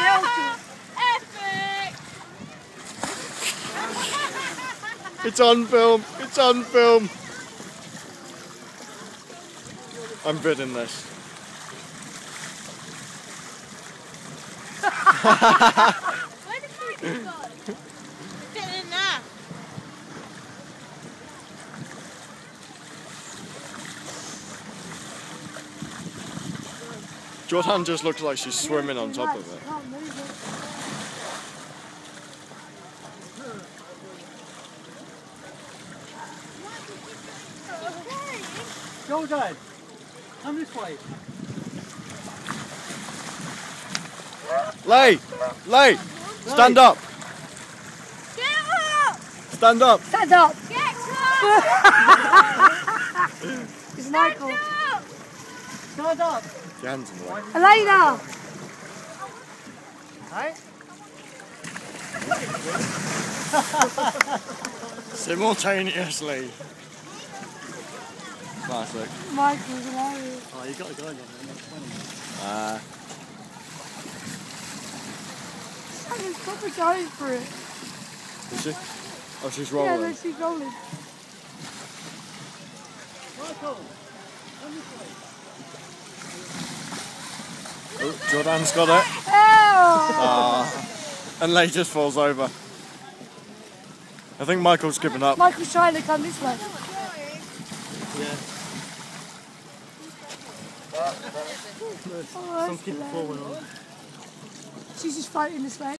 Epic! It's on film. It's on film. I'm bidding this. Where the fuck is it gone? Get in there. Jordanne just looks like she's swimming on top of it. Jordanne, come this way. Lay! Stand up! Get up! Stand up! Stand up! Get up! It's Michael. Stand up. Your hands in the way. Alaina! Hey? Simultaneously. Classic. Michael's hilarious. Oh, you got to go in there. She's proper going for it. Is she? Oh, she's Yeah, rolling. look, she's rolling. Michael, come this way. Oh, Jordanne's got it. Oh! And Lay just falls over. I think Michael's giving up. Michael's trying to come this way. Yeah. Oh, Some kid before went on. she's just floating this way.